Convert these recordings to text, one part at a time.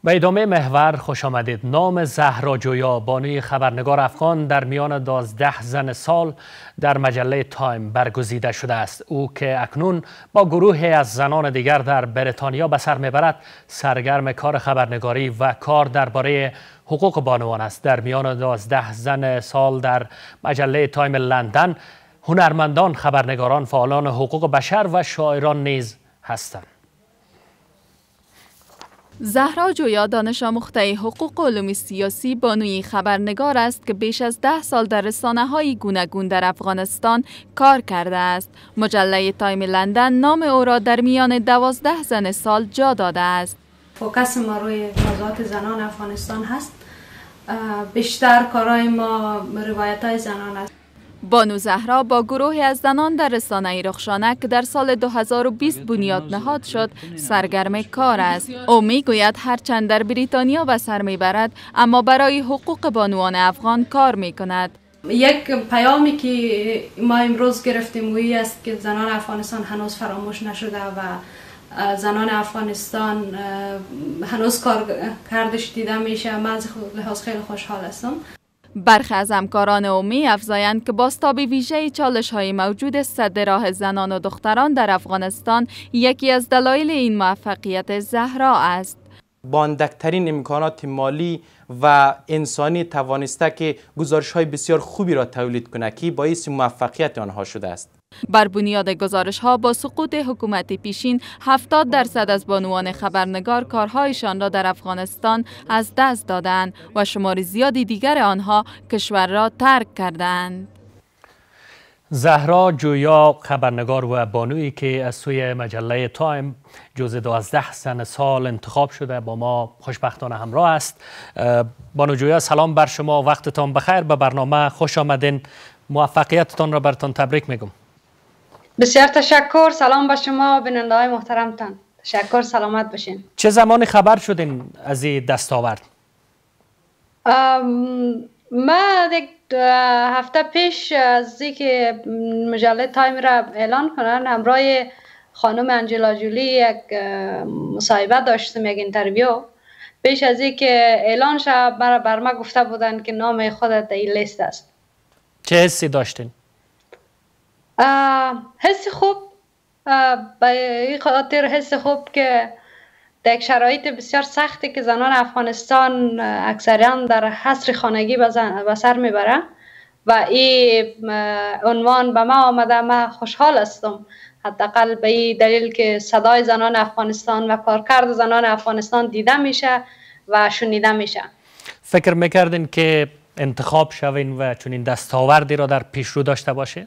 به ادامه محور خوش آمدید. نام زهرا جویا، بانوی خبرنگار افغان، در میان 12 زن سال در مجله تایم برگزیده شده است. او که اکنون با گروهی از زنان دیگر در بریتانیا به سر میبرد، سرگرم کار خبرنگاری و کار درباره حقوق بانوان است. در میان 12 زن سال در مجله تایم لندن، هنرمندان، خبرنگاران، فعالان حقوق بشر و شاعران نیز هستند. زهرا جویا دانش آموخته حقوق و علوم سیاسی، بانوی خبرنگار است که بیش از 10 سال در رسانه‌های گوناگون در افغانستان کار کرده است. مجله تایم لندن نام او را در میان 12 زن سال جا داده است. فوکس ما روی موضوعات زنان افغانستان هست. بیشتر کارهای ما روایت‌های زنان است. بانو زهرا با گروهی از زنان در رسانه رخشانه که در سال 2020 بنیاد نهاد شد، سرگرم کار است. او میگوید هرچند در بریتانیا به سر میبرد، اما برای حقوق بانوان افغان کار میکند. یک پیامی که ما امروز گرفتیم وی است که زنان افغانستان هنوز فراموش نشده و زنان افغانستان هنوز کار کردش دیده میشه. من از لحاظ خیلی خوشحال هستم. برخی از همکاران او می افزایند که بازتاب ویژه چالش‌های موجود است در راه زنان و دختران در افغانستان یکی از دلایل این موفقیت زهرا است. با اندکترین امکانات مالی و انسانی توانسته که گزارش‌های بسیار خوبی را تولید کند که باعث موفقیت آنها شده است. بر بنیاد گزارش‌ها با سقوط حکومت پیشین 70% از بانوان خبرنگار کارهایشان را در افغانستان از دست دادند و شمار زیادی دیگر آنها کشور را ترک کردند. زهرا جویا، خبرنگار و بانویی که از سوی مجله تایم جزو 12 زن سال انتخاب شده، با ما خوشبختانه همراه است. بانو جویا، سلام بر شما، وقتتان بخیر، به برنامه خوش آمدین. موفقیتتان را براتان تبریک میگم. بسیار تشکر. سلام به شما بیننده های محترمتان. تشکر، سلامت باشین. چه زمانی خبر شدین از این دستاورد؟ ما یک هفته پیش از اینکه مجله تایم را اعلان کنن، همراه خانم انجلا جولی یک مصاحبه داشتیم، یک اینترویو. پیش از اینکه اعلان شد بر ما گفته بودن که نام خودت در این لیست است. چه حسی داشتین؟ حس خوب، به این خاطر حس خوب که در یک شرایط بسیار سختی که زنان افغانستان اکثرا در حصر خانگی به سر میبره و این عنوان به ما آمده، من خوشحال هستم، حداقل به این دلیل که صدای زنان افغانستان و کارکرد زنان افغانستان دیده میشه و شنیده میشه. فکر میکردین که انتخاب شوین و چنین دستاوردی را در پیشرو داشته باشه؟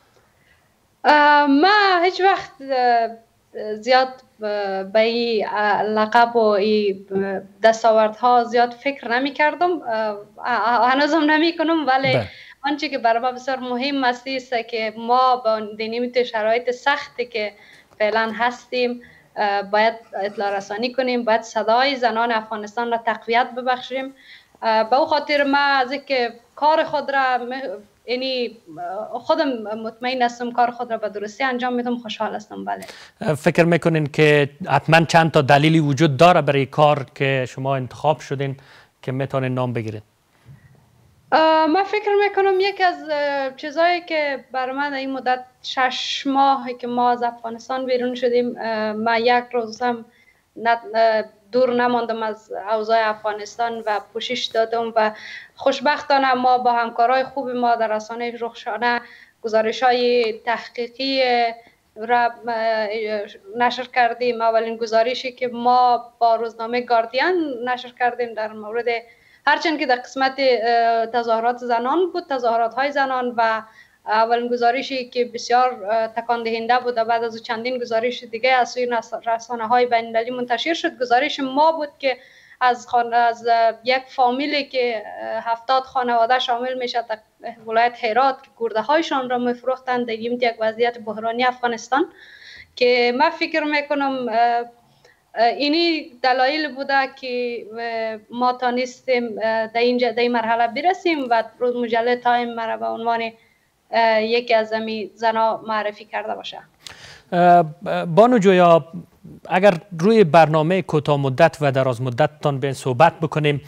ما هیچ وقت زیاد به این لقب و این دستاوردها زیاد فکر نمی کردم، هنوزم نمی کنم، ولی آنچه که برای ما بسیار مهم است که ما با نمیت شرایط سختی که فعلا هستیم باید اطلاع رسانی کنیم، باید صدای زنان افغانستان را تقویت ببخشیم. به او خاطر ما از اینکه کار خود را، یعنی خودم مطمئن هستم کار خود را به درستی انجام میدم، خوشحال هستم. بله. فکر میکنین که حتما چند تا دلیلی وجود داره برای کار که شما انتخاب شدین که میتونین نام بگیرین؟ من فکر میکنم یک از چیزایی که برای من این مدت 6 ماهی که ما از افغانستان بیرون شدیم، من یک روز هم دور نماندم از اوضاع افغانستان و پوشش دادم و خوشبختانه ما با همکارای خوب ما در رسانه رخشانه گزارش‌های تحقیقی را نشر کردیم. اولین گزارشی که ما با روزنامه گاردین نشر کردیم در مورد، هرچند که در قسمت تظاهرات زنان بود، تظاهرات‌های زنان، و اولین گزارشی که بسیار تکان دهنده بود، بعد از چندین گزارش دیگه از سوی رسانه‌های بین‌المللی منتشر شد. گزارش ما بود که از یک فامیلی که 70 خانواده شامل میشه در ولایت هرات که گرده هایشان را میفروختند در یک وضعیت بحرانی افغانستان، که من فکر میکنم اینی دلایل بوده که ما تانستیم در این مرحله برسیم و مجله تایم مرا به عنوان یکی از زنا معرفی کرده باشه. بانو جویا، اگر روی برنامه کوتاه مدت و دراز مدت تان بیاین صحبت بکنیم،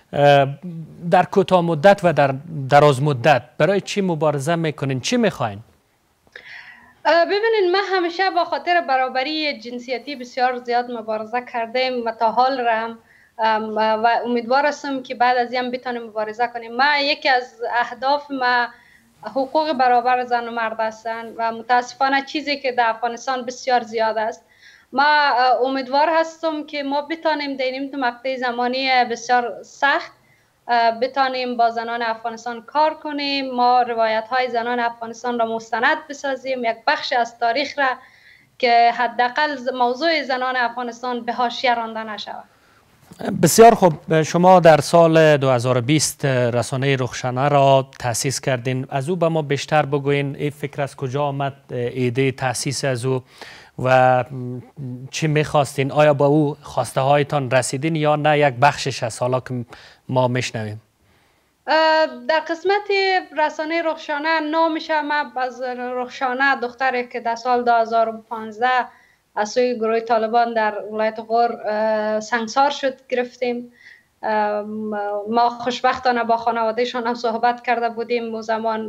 در کوتاه مدت و در دراز مدت برای چی مبارزه میکنین؟ چی میخواین؟ ببینید، ما همیشه با خاطر برابری جنسیتی بسیار زیاد مبارزه کردیم و تا حال هم و امیدوار هستم که بعد از این بتونیم مبارزه کنیم. ما یکی از اهداف ما حقوق برابر زن و مرد هستند و متاسفانه چیزی که در افغانستان بسیار زیاد است. ما امیدوار هستم که ما بتانیم در این مقطع زمانی بسیار سخت بتانیم با زنان افغانستان کار کنیم. ما روایت های زنان افغانستان را مستند بسازیم، یک بخش از تاریخ را که حداقل موضوع زنان افغانستان به حاشیه رانده نشود. بسیار خوب. شما در سال 2020 رسانه رخشنه را تأسیس کردین. از او به ما بیشتر بگوین. این فکر از کجا آمد، ایده تأسیس از او، و چی میخواستین؟ آیا با او خواسته هایتان رسیدین یا نه یک بخشش از حالا که ما میشنویم؟ در قسمت رسانه رخشانه نامش ما از رخشانه دختری که در سال 2015 از سوی گروه طالبان در ولایت غور سنگسار شد گرفتیم. ما خوشبختانه با خانوادهشان هم صحبت کرده بودیم. و زمان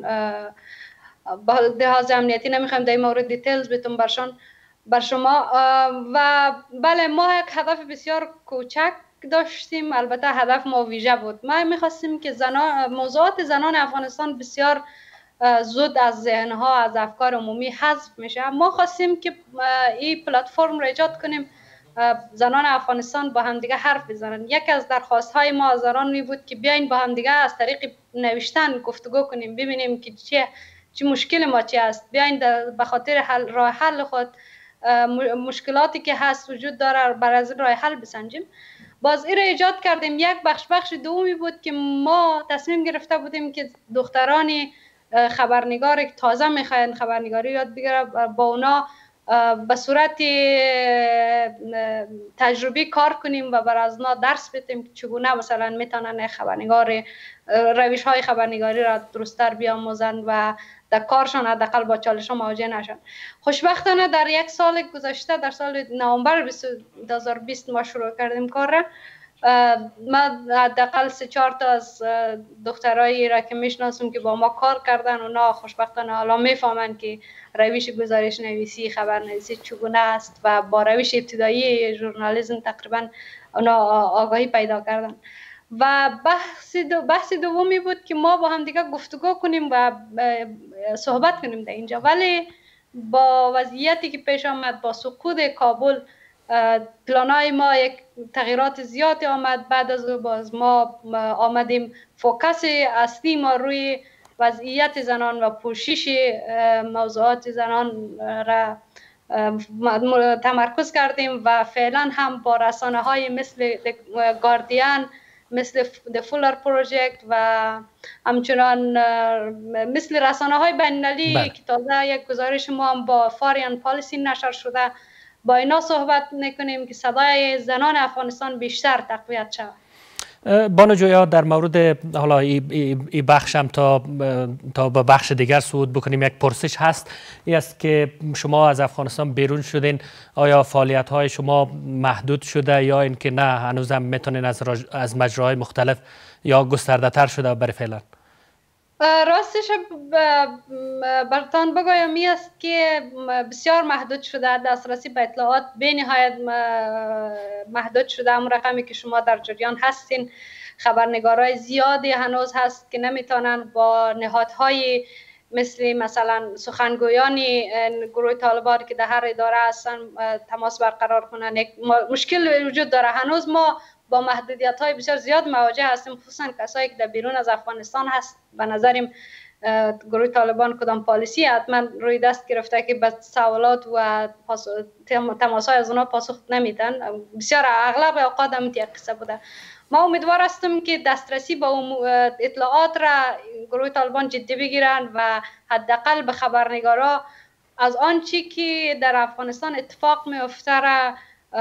با لحاظ امنیتی نمیخوایم در این مورد دیتیلز بتون بر شما. و بله، ما یک هدف بسیار کوچک داشتیم، البته هدف ما ویژه بود. ما میخواستیم که موضوعات زنان افغانستان بسیار زود از ذهنها، از افکار عمومی حذف میشه. ما خواستیم که این پلتفرم را ایجاد کنیم، زنان افغانستان با هم دیگه حرف بزنن. یک از درخواست های ما از زنان می بود که بیاین با هم دیگه از طریق نوشتن گفتگو کنیم، ببینیم که چه مشکل ما چی است، بیاین به خاطر راه حل خود مشکلاتی که هست وجود داره بر از راه حل بسنجیم. باز این را ایجاد کردیم. یک بخش دومی بود که ما تصمیم گرفته بودیم که دخترانی خبرنگار که تازه میخواین خبرنگاری یاد بگیره، با اونا به صورت تجربی کار کنیم و بر از اونا درس بدیم که چگونه مثلا میتونن روش های خبرنگاری را درست‌تر بیاموزند و در کارشان حداقل با چالش ها مواجه نشن. خوشبختانه در یک سال گذشته، در سال نوامبر 2020 ما شروع کردیم کار را. ما حداقل 3-4 تا از دخترایی را که میشناسم که با ما کار کردن، اونا خوشبختانه حالا میفهمن که روش گزارش نویسی، خبرنویسی چگونه است و با روش ابتدایی ژورنالیسم تقریبا اونا آگاهی پیدا کردن. و بحث دومی بود که ما با هم دیگه گفتگو کنیم و صحبت کنیم در اینجا. ولی با وضعیتی که پیش آمد، با سقوط کابل، پلانای ما یک تغییرات زیادی آمد. بعد از باز ما آمدیم فوکس اصلی ما روی وضعیت زنان و پوشش موضوعات زنان را تمرکز کردیم و فعلا هم با رسانه های مثل گاردین، مثل د فولر پروژکت و همچنان مثل رسانه های بین‌المللی که تازه یک گزارش ما هم با فارین پالیسی نشر شده، با اینا صحبت میکنیم که صدای زنان افغانستان بیشتر تقویت شود. بانو جویا، در مورد حالا این بخش هم تا به بخش دیگر صعود بکنیم، یک پرسش هست. این است که شما از افغانستان بیرون شدین، آیا فعالیت های شما محدود شده یا اینکه نه هنوز هم میتونین از مجراهای مختلف یا گسترده تر شده برای فعلا؟ راستش برتان بگویم می است که بسیار محدود شده، دسترسی به اطلاعات به نهایت محدود شده. اون رقمی که شما در جریان هستین، خبرنگارای زیادی هنوز هست که نمیتونن با نهادهای مثلا سخنگویان گروه طالبان که در هر اداره هستن تماس برقرار کنن. یک مشکل وجود داره. هنوز ما با محدودیت های بسیار زیاد مواجه هستیم، خصوصا کسایی که در بیرون از افغانستان هست. به نظرم گروه طالبان کدام پالیسی حتما روی دست گرفته که به سوالات و تماس های از اونا پاسخ نمیدن. بسیار اغلب اوقات هم یک قصه بوده. ما امیدوار هستم که دسترسی به اطلاعات را گروه طالبان جدی بگیرن و حداقل به خبرنگارا از آنچه که در افغانستان اتفاق میفته را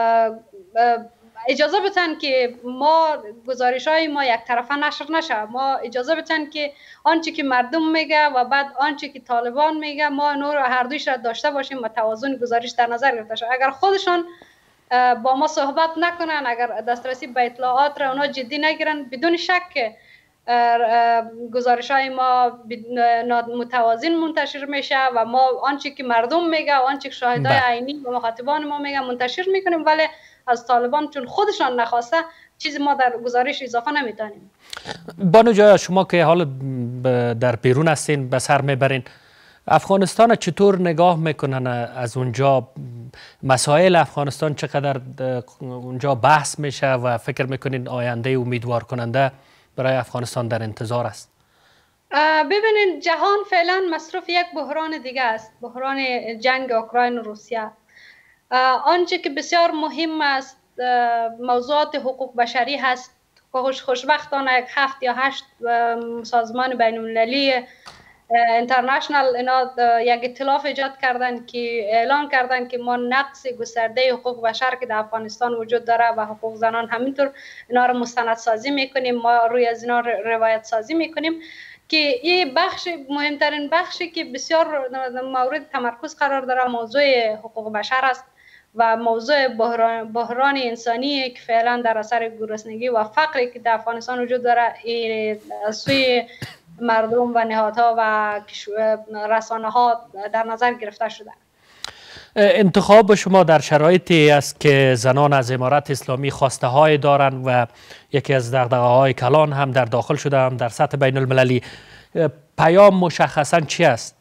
اجازه بدن که ما گزارش های ما یک طرفه نشر نشه. ما اجازه بدن که آنچه که مردم میگه و بعد آنچه که طالبان میگه ما نور هر دویش را داشته باشیم و توازن گزارش در نظر گرفته شه. اگر خودشان با ما صحبت نکنن، اگر دسترسی به اطلاعات را اونا جدی نگیرن، بدون شک گزارش های ما متوازن منتشر میشه و ما آنچه که مردم میگه و آنچه که شاهدای عینی و مخاطبان ما میگه منتشر میکنیم، ولی از طالبان چون خودشان نخواسته چیزی ما در گزارش اضافه نمیتونیم. بانو جایا، شما که حال در بیرون هستین به سر میبرین، افغانستان چطور نگاه میکنن؟ از اونجا مسائل افغانستان چقدر اونجا بحث میشه و فکر میکنین آینده امیدوار کننده برای افغانستان در انتظار است؟ ببینید، جهان فعلا مصروف یک بحران دیگه است، بحران جنگ اوکراین و روسیه. آنچه که بسیار مهم است موضوعات حقوق بشری هست. خوشبختانه 7 یا 8 سازمان بین المللی اینترنشنال اینا یک ائتلاف ایجاد کردن که اعلان کردن که ما نقص گسترده حقوق بشر که در افغانستان وجود داره و حقوق زنان همینطور اینا رو مستندسازی میکنیم، ما روی از اینا روایت سازی میکنیم که این بخش مهمترین بخشی که بسیار مورد تمرکز قرار داره موضوع حقوق بشر است و موضوع بحران انسانی که فعلا در اثر گرسنگی و فقری که در افغانستان وجود داره از سوی مردم و نهادها و رسانه ها در نظر گرفته شده. انتخاب شما در شرایطی است که زنان از امارت اسلامی خواسته های دارند و یکی از دغدغه های کلان هم در داخل شده هم در سطح بین المللی. پیام مشخصا چی است؟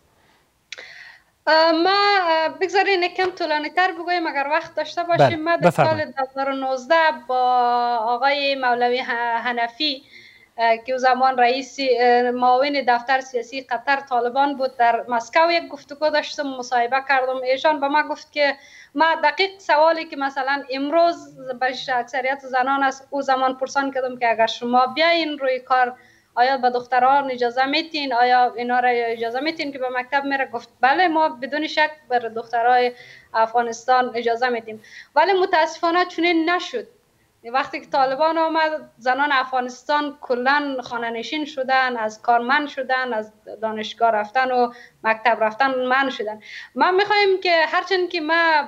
ما بگذارین یکم طولانی تر بگویم اگر وقت داشته باشیم. ما در سال 2019 با آقای مولوی حنفی که او زمان رئیس معاون دفتر سیاسی قطر طالبان بود در مسکو یک گفتگو داشتم، مصاحبه کردم. ایشان به ما گفت که ما دقیق سوالی که مثلا امروز برش اکثریت زنان است او زمان پرسان کردم که اگر شما بیاین روی کار آیا به دختران اجازه میتین؟ آیا اینا را اجازه میتین که به مکتب میره؟ گفت بله، ما بدون شک بر دخترای افغانستان اجازه میدیم. ولی متاسفانه چنین نشد. وقتی که طالبان آمد زنان افغانستان کلا خانه نشین شدن، از کار من شدن، از دانشگاه رفتن و مکتب رفتن من شدن. ما میخوایم که هرچند که ما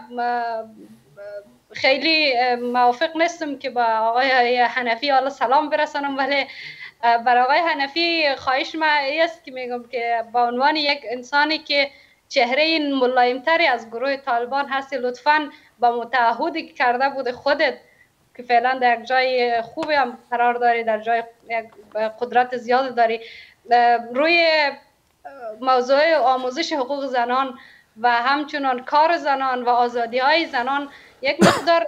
خیلی موافق نیستم که با آقای حنفی حالا سلام برسانم، ولی برای آقای حنفی خواهش ما است که میگم که با عنوان یک انسانی که چهره ملایمتری از گروه طالبان هستی، لطفاً با متعهدی که کرده بود خودت که فعلا در یک جای خوبی هم قرار داری، در جای قدرت زیاد داری، روی موضوع آموزش حقوق زنان و همچنان کار زنان و آزادی های زنان یک مقدار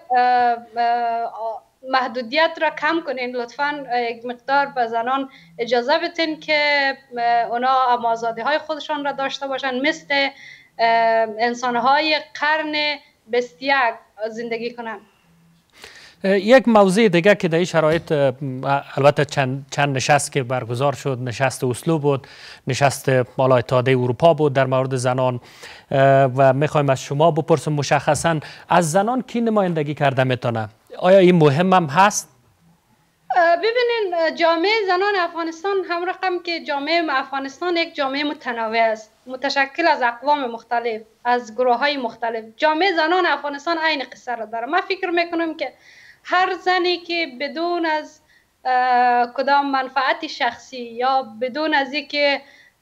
محدودیت را کم کنین. لطفاً یک مقدار به زنان اجازه بدین که اونا آزادی های خودشان را داشته باشن، مثل انسانهای قرن 21 زندگی کنن. یک موضوع دیگه که در این شرایط البته چند نشست که برگزار شد، نشست اسلو بود، نشست بالا اتحادیه اروپا بود در مورد زنان و میخوایم از شما بپرسم مشخصا از زنان کی نمایندگی کرده میتونه؟ آیا این مهم هم هست؟ ببینین، جامعه زنان افغانستان هم رقم که جامعه افغانستان یک جامعه متنوع است، متشکل از اقوام مختلف، از گروه های مختلف. جامعه زنان افغانستان عین قصه را داره. من فکر میکنم که هر زنی که بدون از کدام منفعت شخصی یا بدون از اینکه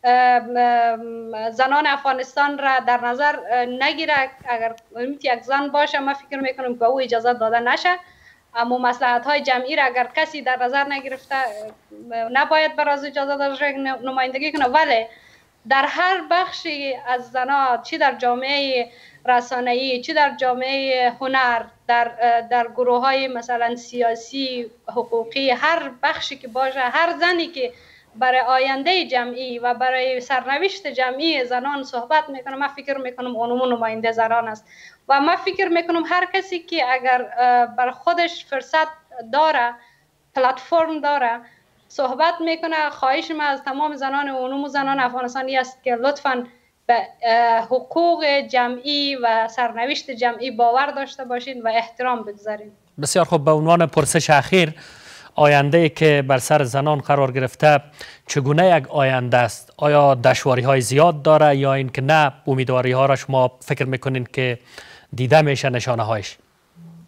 زنان افغانستان را در نظر نگیره، اگر یک زن باشه، من فکر میکنم که او اجازه داده نشه. اما مصلحت های جمعی را اگر کسی در نظر نگرفته نباید بر از اجازه داده نمایندگی کنه. ولی در هر بخشی از زنان، چی در جامعه رسانه‌ای، چی در جامعه هنر، در گروه های مثلا سیاسی، حقوقی، هر بخشی که باشه، هر زنی که برای آینده جمعی و برای سرنوشت جمعی زنان صحبت میکنه، من فکر میکنم اونمون نماینده زنان است. و من فکر میکنم هر کسی که اگر بر خودش فرصت داره، پلتفرم داره، صحبت میکنه، خواهش من از تمام زنان اونم زنان افغانستانی است که لطفاً به حقوق جمعی و سرنوشت جمعی باور داشته باشین و احترام بگذارین. بسیار خوب. به عنوان پرسش اخیر، آینده که بر سر زنان قرار گرفته چگونه یک آینده است؟ آیا دشواری های زیاد داره یا اینکه نه امیدواری ها را شما فکر میکنین که دیده میشه نشانه هایش؟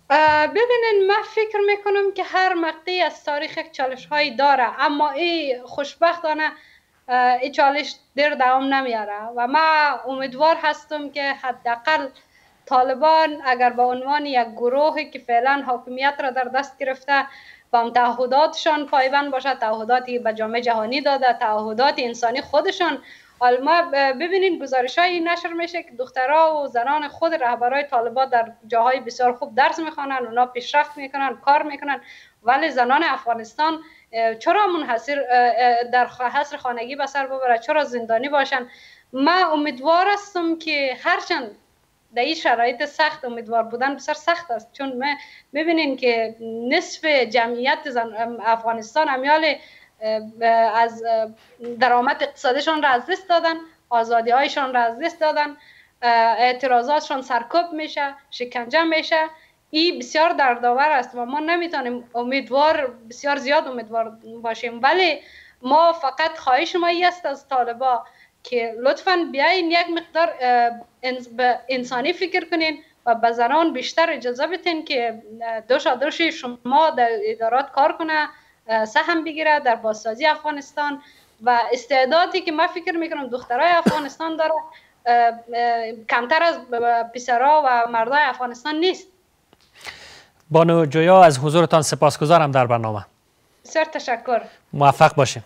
ببینین، من فکر میکنم که هر مقطعی از تاریخ یک چالش هایی داره، اما این خوشبختانه این چالش دیر دوام نمیاره و من امیدوار هستم که حداقل طالبان اگر به عنوان یک گروهی که فعلا حاکمیت را در دست گرفته و هم تعهداتشان پایبند باشد، تعهداتی به جامعه جهانی داده، تعهدات انسانی خودشان. ما ببینید گزارش هایی نشر میشه که دخترها و زنان خود رهبرای طالبان در جاهای بسیار خوب درس میخوانن، اونا پیشرفت میکنن، کار میکنن، ولی زنان افغانستان چرا منحصر در حصر خانگی به سر ببره، چرا زندانی باشن؟ من امیدوار هستم که هرچند در این شرایط سخت امیدوار بودن بسیار سخت است، چون ببینین که نصف جمعیت افغانستان امیال از درآمد اقتصادیشان را از دست دادن، آزادی هایشان را از دست دادن، اعتراضاتشان سرکوب میشه، شکنجه میشه. این بسیار دردآور است و ما نمیتونیم بسیار زیاد امیدوار باشیم، ولی ما فقط خواهش ما است از طالبا که لطفاً بیاین یک مقدار انسانی فکر کنین و به زنان بیشتر اجازه بدین که دوش شما در ادارات کار کنه، سهم بگیره در بازسازی افغانستان و استعدادی که من فکر میکنم دخترای افغانستان داره کمتر از پسرها و مردای افغانستان نیست. بانو جویا، از حضورتان سپاسگزارم در برنامه. بسیار تشکر. موفق باشیم.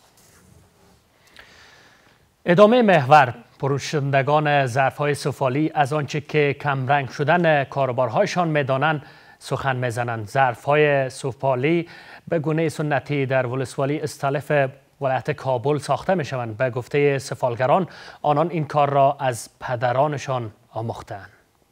ادامه محور، فروشندگان ظرفهای سفالی از آنچه که کمرنگ شدن کاروبارهایشان میدانند سخن میزنند. ظرفهای سفالی به گونه سنتی در ولسوالی استالف ولایت کابل ساخته می شوند. به گفته سفالگران آنان این کار را از پدرانشان آموختند.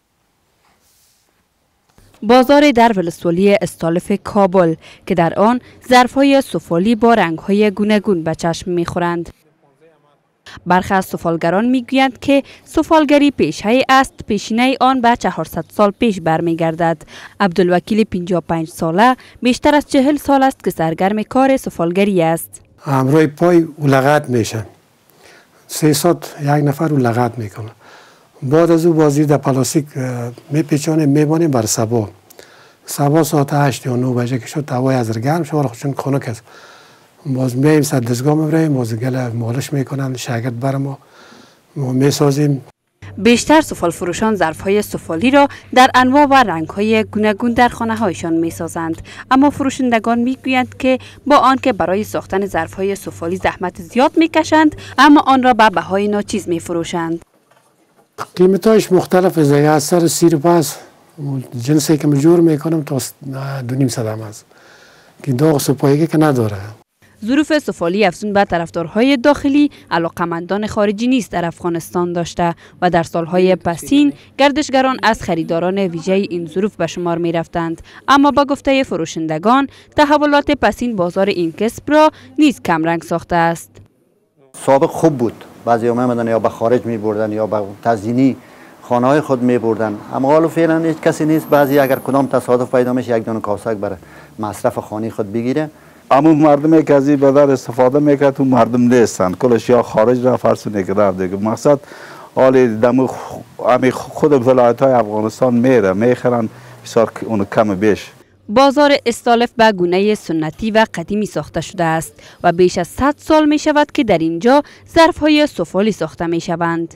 بازار در ولسوالی استالف کابل که در آن ظرفهای سفالی با رنگهای گوناگون به چشم میخورند. برخی از سفالگران میگویند که سفالگری پیشه‌ای است، پیشینه آن به 400 سال پیش برمیگردد. عبدالوکیل 55 ساله بیشتر از 40 سال است که سرگرم کار سفالگری است. همراه پای اولغت میشن، 300 یک نفر اولغت میکنه. بعد از او بازی در پلاستیک میپیچانیم میبانیم بر سبا ساعت 8 یا 9 بجه که شد هوای از گرم شد خودشون خنک است. باز میایم سر دستگاه میبریم، باز گل مالش میکنن، شاگرد بر ما میسازیم. بیشتر سفال فروشان ظرفهای سفالی را در انواع و رنگهای گوناگون در خانه هایشان میسازند، اما فروشندگان میگویند که با آنکه برای ساختن ظرفهای سفالی زحمت زیاد میکشند، اما آن را به بهای ناچیز میفروشند. قیمتاش مختلف است، از سر 35 جنسی که مجور میکنم تا 2.5 است که داغ سپاهی که نداره. ظروف سفالی افزون به طرفدارهای داخلی علاقمندان خارجی نیست در افغانستان داشته و در سالهای پسین گردشگران از خریداران ویژه این ظروف به شمار می رفتند، اما با گفته فروشندگان تحولات پسین بازار این کسب را نیز کمرنگ ساخته است. سابق خوب بود، بعضی آمدن یا به خارج می بردن یا به تزیینی خانه های خود می بردن، اما حالا فعلا هیچ کسی نیست. بعضی اگر کدام تصادف پیدا میشه یک دونه کاسک برای مصرف خانه خود بگیره. همون مردمی که از این بدر استفاده میکرد تو مردم نیستن، کلش یا خارج را فرسونه که رفت دیگه. مقصد حالی دمو خود ولایت های افغانستان میخرن بسیار اون کم بیش. بازار استالف به گونه سنتی و قدیمی ساخته شده است و بیش از 100 سال می شود که در اینجا ظرفهای سفالی ساخته می شوند.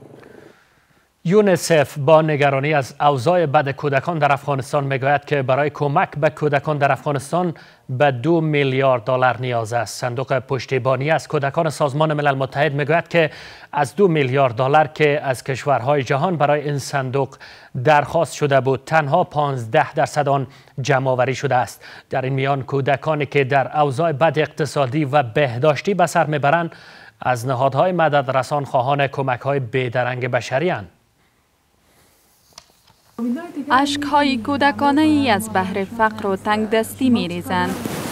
یونیسف با نگرانی از اوضاع بد کودکان در افغانستان میگوید که برای کمک به کودکان در افغانستان به 2 میلیارد دلار نیاز است. صندوق پشتیبانی از کودکان سازمان ملل متحد میگوید که از 2 میلیارد دلار که از کشورهای جهان برای این صندوق درخواست شده بود، تنها 15% آن جمع آوری شده است. در این میان کودکانی که در اوضاع بد اقتصادی و بهداشتی به سر میبرند از نهادهای مدد رسان خواهان کمک‌های بیدرنگ بشری اند. اشک‌های کودکانه ای از بحر فقر و تنگ دستی می ریزند.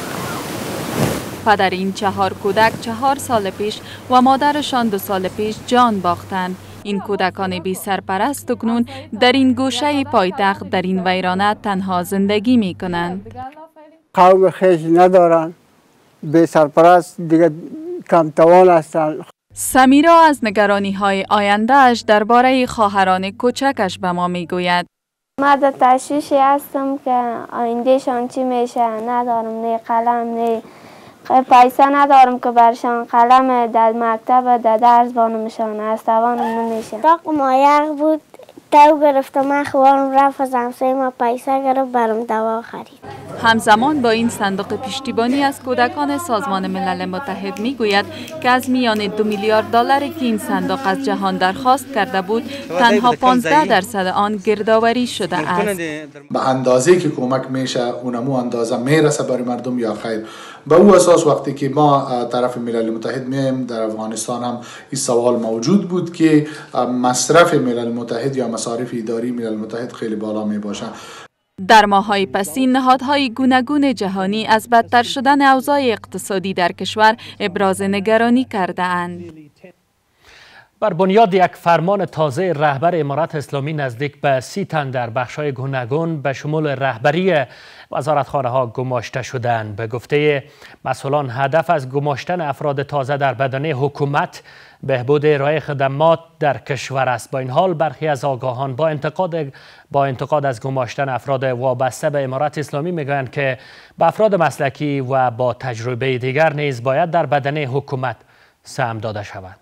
پدر این 4 کودک 4 سال پیش و مادرشان 2 سال پیش جان باختند. این کودکان بی سرپرست اکنون در این گوشه پایتخت در این ویرانه تنها زندگی می کنند. قوم خیش ندارند، بی سرپرست دیگه کم توان هستند. سمیرا از نگرانی های آیندهش درباره خواهران کوچکش به ما می گوید. من در تشویشی هستم که آیندهشان چی میشه. ندارم نه قلم نه پیسه ندارم که برشان قلم در مکتب در درس بانمشان از توانم نمیشه. راق مایق بود تو گرفت من خوارم رفت از همسایه ما پیسه گرفت برام دوا خرید. همزمان با این صندوق پشتیبانی از کودکان سازمان ملل متحد میگوید که از میان 2 میلیارد دلاری که این صندوق از جهان درخواست کرده بود تنها 15% آن گردآوری شده است. به اندازه که کمک میشه اونمو اندازه میرسه برای مردم یا خیر. به او اساس وقتی که ما طرف ملل متحد میم در افغانستان هم این سوال موجود بود که مصرف ملل متحد یا مصارف اداری ملل متحد خیلی بالا می باشه. در ماه‌های پسین نهادهای گوناگون جهانی از بدتر شدن اوضاع اقتصادی در کشور ابراز نگرانی کرده اند. بر بنیاد یک فرمان تازه رهبر امارت اسلامی نزدیک به 30 تن در بخش‌های گوناگون به شمول رهبری وزارتخانه‌ها گماشته شدند. به گفته مسئولان هدف از گماشتن افراد تازه در بدنه حکومت بهبود ارائه خدمات در کشور است. با این حال برخی از آگاهان با انتقاد از گماشتن افراد وابسته به امارت اسلامی میگویند که به افراد مسلکی و با تجربه دیگر نیز باید در بدنه حکومت سهم داده شود.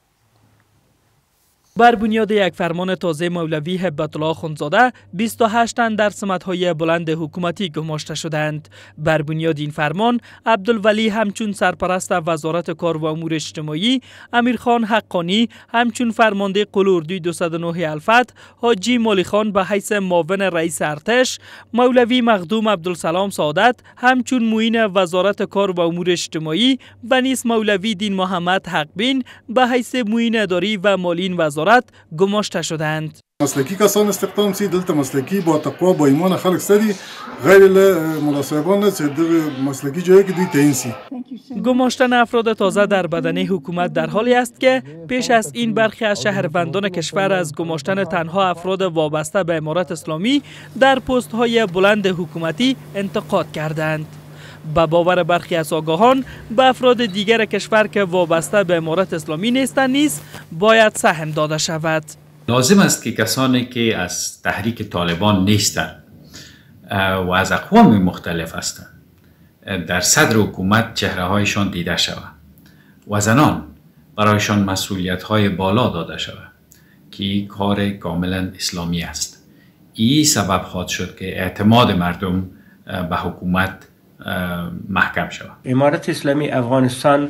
بر بنیاد یک فرمان تازه مولوی هبت الله اخندزاده 28 تن در سمت‌های بلند حکومتی گماشته شدند. بر بنیاد این فرمان عبدالولی همچون سرپرست وزارت کار و امور اجتماعی، امیرخان حقانی همچون فرمانده قلوردوی 209 الفت، حاجی مالی خان به حیث معاون رئیس ارتش، مولوی مخدوم عبدالسلام سعادت همچون معین وزارت کار و امور اجتماعی و نیز مولوی دین محمد حقبین به حیث معین اداری و مالی وزارت گماشته شدند. مسلکی کسان استخدام سی دلته مسلکی با تقوا با ایمان خلق سری غیر مناسبان است مسلکی جایی که دوی تعیین سی. گماشتن افراد تازه در بدنه حکومت در حالی است که پیش از این برخی از شهروندان کشور از گماشتن تنها افراد وابسته به امارت اسلامی در پست های بلند حکومتی انتقاد کردند. به باور برخی از آگاهان به افراد دیگر کشور که وابسته به امارت اسلامی نیستند نیز باید سهم داده شود. لازم است که کسانی که از تحریک طالبان نیستند و از اقوام مختلف هستند در صدر حکومت چهره‌هایشان دیده شود و زنان برایشان مسئولیت‌های بالا داده شود که کار کاملا اسلامی است. این سبب خواهد شد که اعتماد مردم به حکومت محکم شود. امارت اسلامی افغانستان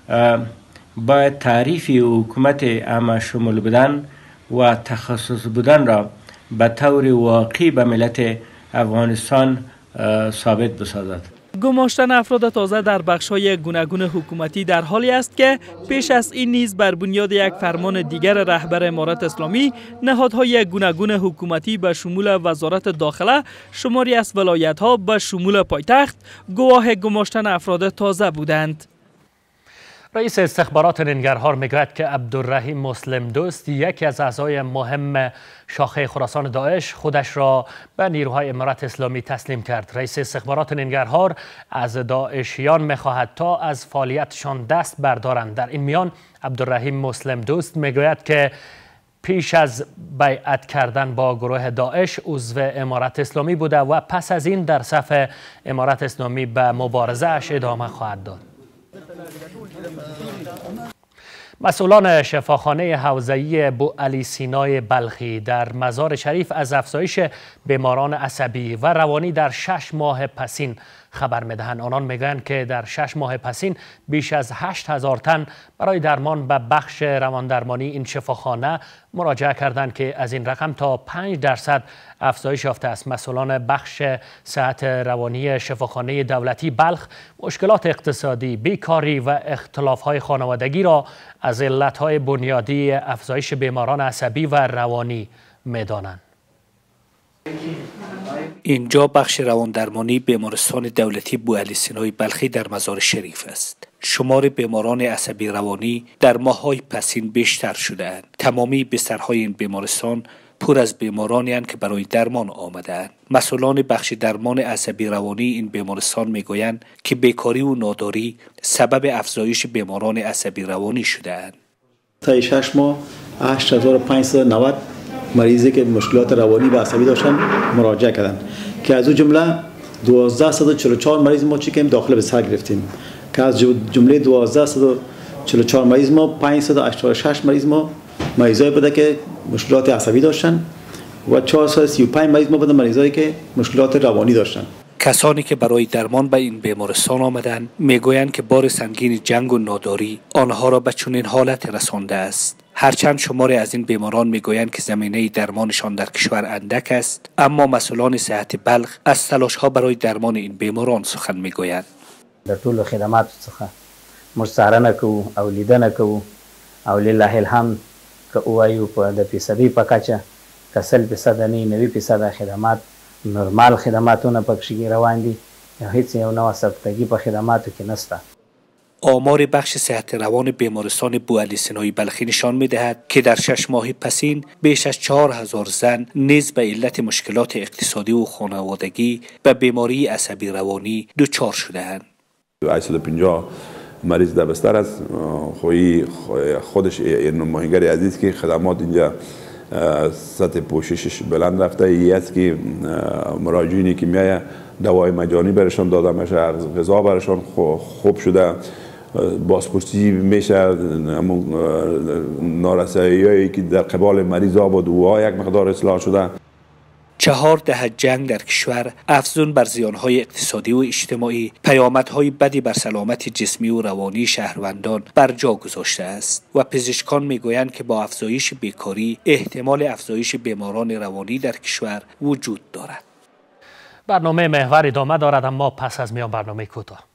باید تعریف حکومت عامه شمول بودن و تخصص بودن را به طور واقعی به ملت افغانستان ثابت بسازد. گماشتن افراد تازه در بخش‌های گوناگون حکومتی در حالی است که پیش از این نیز بر بنیاد یک فرمان دیگر رهبر امارت اسلامی نهادهای گوناگون حکومتی به شمول وزارت داخله شماری از ولایت‌ها به شمول پایتخت گواه گماشتن افراد تازه بودند. رئیس استخبارات ننگرهار میگوید که عبدالرحیم مسلم دوست یکی از اعضای مهم شاخه خراسان داعش خودش را به نیروهای امارت اسلامی تسلیم کرد. رئیس استخبارات ننگرهار از داعشیان میخواهد تا از فعالیتشان دست بردارند. در این میان عبدالرحیم مسلم دوست میگوید که پیش از بیعت کردن با گروه داعش عضو امارت اسلامی بوده و پس از این در صف امارت اسلامی به مبارزه اش ادامه خواهد داد. مسئولان شفاخانه حوزه‌ای بوعلی سینای بلخی در مزار شریف از افزایش بیماران عصبی و روانی در 6 ماه پسین خبر می‌دهند. آنان میگویند که در 6 ماه پسین بیش از 8000 تن برای درمان به بخش رواندرمانی این شفاخانه مراجعه کردند که از این رقم تا 5% افزایش یافته است. مسئولان بخش صحت روانی شفاخانه دولتی بلخ مشکلات اقتصادی، بیکاری و اختلاف‌های خانوادگی را از علت‌های بنیادی افزایش بیماران عصبی و روانی می‌دانند. اینجا بخش رواندرمانی بیمارستان دولتی بوعلی سینای بلخی در مزار شریف است. شمار بیماران عصبی روانی در ماه‌های پسین بیشتر شده اند. تمامی بسترهای این بیمارستان پر از بیمارانی اند که برای درمان آمده اند. مسئولان بخش درمان عصبی روانی این بیمارستان میگویند که بیکاری و ناداری سبب افزایش بیماران عصبی روانی شده اند. تا 6 ماه 8590 مریضی که مشکلات روانی و عصبی داشتن مراجعه کردن که از اون جمله 1244 مریض ما چیکیم داخل به سر گرفتیم که از جمله 1244 مریض ما 586 مریض ما مریضایی بوده که مشکلات عصبی داشتن و 435 مریض ما بودن مریضایی که مشکلات روانی داشتن. کسانی که برای درمان به این بیمارستان آمدند میگویند که بار سنگین جنگ و ناداری آنها را به چنین حالت رسانده است. هرچند شماری از این بیماران میگویند که زمینه درمانشان در کشور اندک است، اما مسئولان صحت بلخ از تلاش‌ها برای درمان این بیماران سخن میگویند. در طول خدمات څخه مستعاره نکوو او لیدنه کوو او لله الحمد که ووایو په د فیصدۍ په کچه که 100% نه 90% خدمات نورمال خدماتونه پکې روان دي، هیڅ یو نوع سختگی په خدماتو کې نشته. آمار بخش صحت روان بیمارستان بوعلی سینایی بلخی نشان می‌دهد که در 6 ماه پسین بیش از 4000 زن نیز به علت مشکلات اقتصادی و خانوادگی به بیماری عصبی روانی دچار شده‌اند. 850 مریض در بستر است. خودش این ماهیگری عزیز که خدمات اینجا سطح پوششش بلند رفته، ای است که مراجعینی که میایه دوای مجانی برشان داده میشه، غذا برشان خوب شده، بازپرسی میشه، نارسایی‌هایی که در قبال مریضا بود و یک مقدار اصلاح شده. 4 دهه جنگ در کشور افزون بر زیانهای اقتصادی و اجتماعی پیامدهای بدی بر سلامت جسمی و روانی شهروندان بر جا گذاشته است و پزشکان میگویند که با افزایش بیکاری احتمال افزایش بیماران روانی در کشور وجود دارد. برنامه محور ادامه دارد، اما پس از میان برنامه کوتاه.